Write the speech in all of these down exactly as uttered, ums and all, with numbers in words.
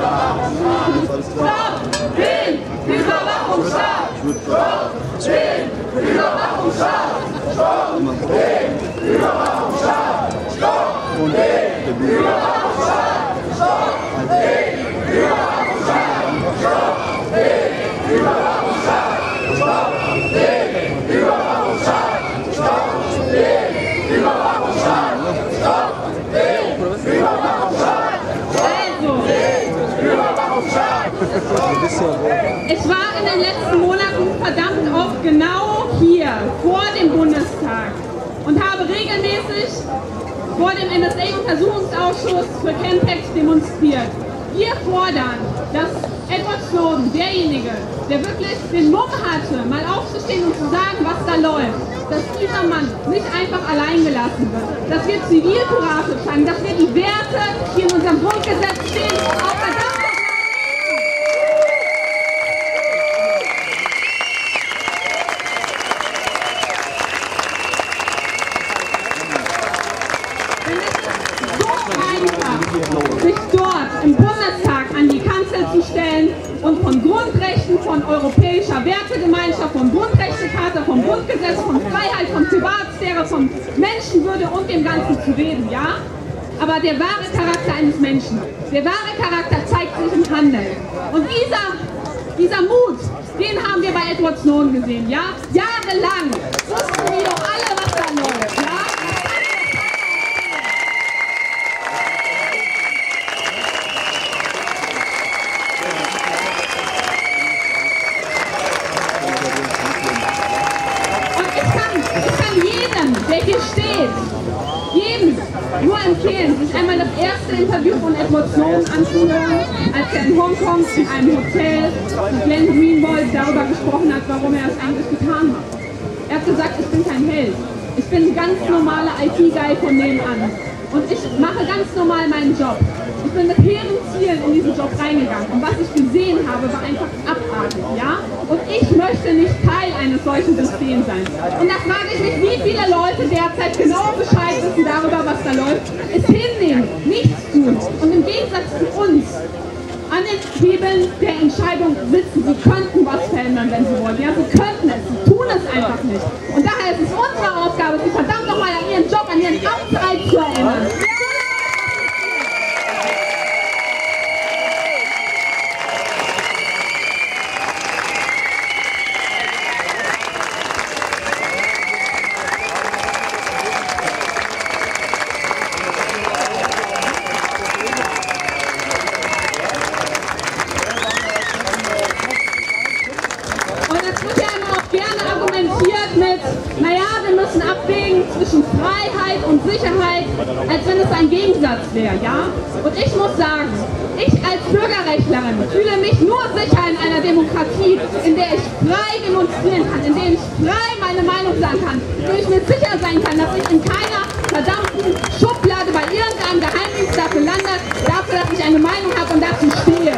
Stopp den Überwachungsstaat! Stopp den Überwachungsstaat! Stopp den Überwachungsstaat! Stopp den Überwachungsstaat! Stopp den Überwachungsstaat! Stopp den Überwachungsstaat! Stopp den Überwachungsstaat! Stopp den Überwachungsstaat! Stopp den Überwachungsstaat! Ich war in den letzten Monaten verdammt oft genau hier vor dem Bundestag und habe regelmäßig vor dem N S A-Untersuchungsausschuss für Chempex demonstriert. Wir fordern, dass Edward Snowden, derjenige, der wirklich den Mumm hatte, mal aufzustehen und zu sagen, was da läuft, dass dieser Mann nicht einfach allein gelassen wird, dass wir Zivilcourage zeigen, dass wir die Werte, die in unserem Grundgesetz stehen, auch verdammt. Sich dort im Bundestag an die Kanzel zu stellen und von Grundrechten, von europäischer Wertegemeinschaft, von Grundrechtecharta, vom Grundgesetz, von Freiheit, von Privatsphäre, von Menschenwürde und dem Ganzen zu reden, ja? Aber der wahre Charakter eines Menschen, der wahre Charakter zeigt sich im Handeln. Und dieser, dieser Mut, den haben wir bei Edward Snowden gesehen, ja? Jahrelang wussten wir doch alle, was da läuft, ja? Der hier steht, jedem nur empfehlen, sich einmal das erste Interview von Edward Snowden anzuhören, als er in Hongkong in einem Hotel mit Glenn Greenwald darüber gesprochen hat, warum er es eigentlich getan hat. Er hat gesagt, ich bin kein Held, ich bin ein ganz normaler I T-Guy von nebenan und ich mache ganz normal meinen Job. Ich bin mit hehren Zielen in diesen Job reingegangen und was ich gesehen habe, war einfach abartig, ja? Und ich möchte nicht Teil eines solchen Systems sein. Und da frage ich mich, wie viele Leute derzeit genau Bescheid wissen darüber, was da läuft, es hinnehmen, nichts tun und im Gegensatz zu uns an den Hebeln der Entscheidung sitzen. Sie könnten was verändern, wenn sie wollen. Ja, sie könnten es, sie tun es einfach nicht. Und daher ist es unsere Aufgabe, sie verdammt nochmal an ihren Job, an ihren Amtseid zu erinnern. Naja, wir müssen abwägen zwischen Freiheit und Sicherheit, als wenn es ein Gegensatz wäre, ja? Und ich muss sagen, ich als Bürgerrechtlerin fühle mich nur sicher in einer Demokratie, in der ich frei demonstrieren kann, in der ich frei meine Meinung sagen kann, in der ich mir sicher sein kann, dass ich in keiner verdammten Schublade bei irgendeinem Geheimdienst dafür lande, dafür, dass ich eine Meinung habe und dazu stehe.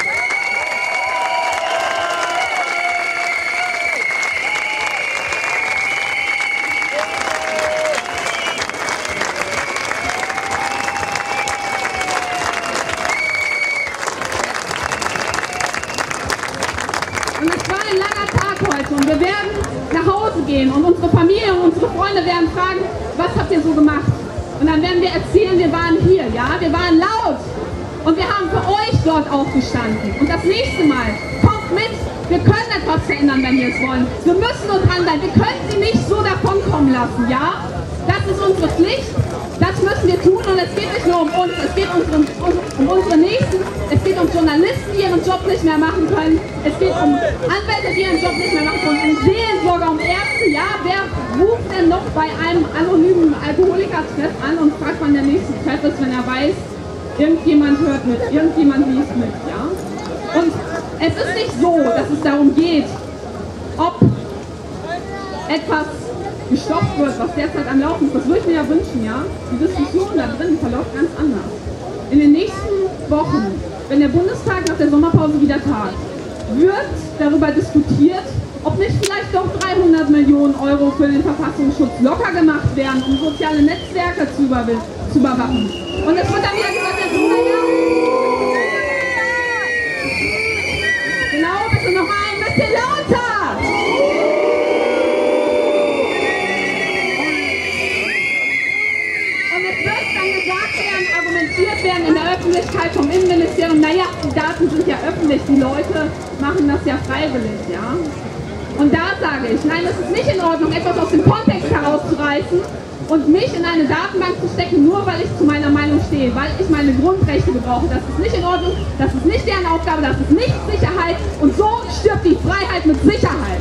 Und wir werden nach Hause gehen und unsere Familie und unsere Freunde werden fragen, was habt ihr so gemacht? Und dann werden wir erzählen, wir waren hier, ja, wir waren laut und wir haben für euch dort aufgestanden. Und das nächste Mal, kommt mit, wir können etwas verändern, wenn wir es wollen. Wir müssen uns dranbleiben, wir können sie nicht so davonkommen lassen, ja? Das ist unsere Pflicht, das müssen wir tun und es geht nicht nur um uns, es geht um, um, um unsere Nächsten, es geht um Journalisten, die ihren Job nicht mehr machen können, es geht um Anwälte, die ihren Job nicht mehr machen können, um Seelsorger, um Ärzte, ja, wer ruft denn noch bei einem anonymen Alkoholiker-Treff an und fragt, wann der nächste Treff ist, wenn er weiß, irgendjemand hört mit, irgendjemand liest mit, ja? Und es ist nicht so, dass es darum geht, ob etwas gestoppt wird, was derzeit am Laufen ist. Das würde ich mir ja wünschen, ja? Die Diskussion da drin verläuft ganz anders. In den nächsten Wochen, wenn der Bundestag nach der Sommerpause wieder tagt, wird darüber diskutiert, ob nicht vielleicht doch dreihundert Millionen Euro für den Verfassungsschutz locker gemacht werden, um soziale Netzwerke zu, über zu überwachen. Und es wird dann wieder gesagt, naja, halt vom Innenministerium, naja, die Daten sind ja öffentlich, die Leute machen das ja freiwillig, ja. Und da sage ich, nein, es ist nicht in Ordnung, etwas aus dem Kontext herauszureißen und mich in eine Datenbank zu stecken, nur weil ich zu meiner Meinung stehe, weil ich meine Grundrechte gebrauche. Das ist nicht in Ordnung, das ist nicht deren Aufgabe, das ist nicht Sicherheit und so stirbt die Freiheit mit Sicherheit.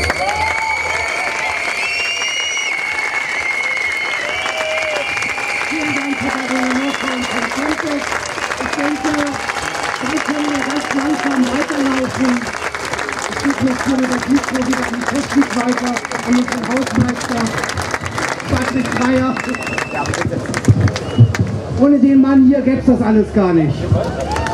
Vielen Dank, Herr Barbara von Konstanz. Ich denke, wir können ja ganz langsam weiterlaufen. Ich gebe jetzt hier das Mikro wieder an die Technik weiter, an unseren Hausmeister Patrick Breyer. Ohne den Mann hier gäbe es das alles gar nicht.